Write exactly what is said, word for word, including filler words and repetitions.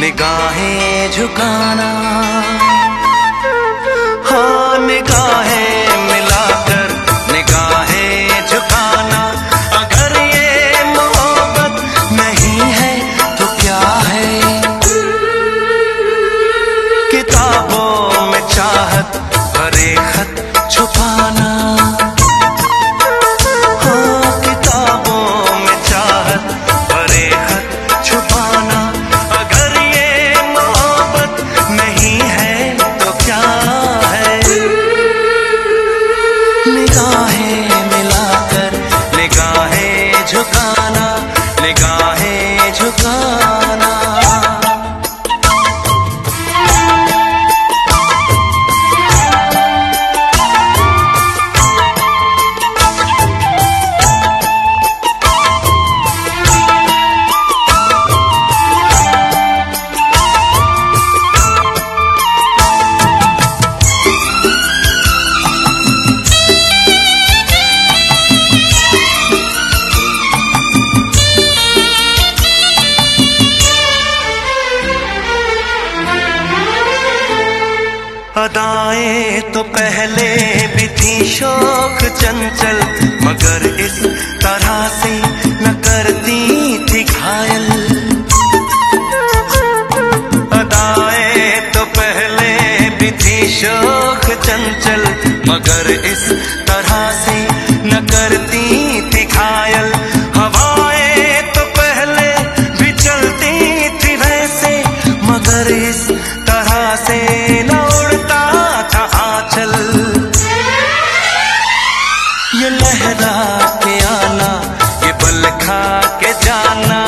निगाहें झुकाना, हाँ निगाहें मिलाकर निगाहें झुकाना। अगर ये मोहब्बत नहीं है तो क्या है? किताबों में चाहत भरे खत छुपाना, हाँ किताबों में चाहत भरे खत छुपाना। अगर ये मोहब्बत नहीं है तो क्या है? निगाहें मिलाकर निगाहें झुकाना, निगाहें झुकाना। अदाएं तो पहले भी थी शौक चंचल, मगर इस तरह से न करती थी घायल। अदाएं तो पहले भी थी शौक चंचल, मगर इस तरह से न करती थी घायल। हवाएं तो पहले भी चलती थी वैसे, मगर इस तरह से न ये लहरा के आना, ये पल खा के जाना।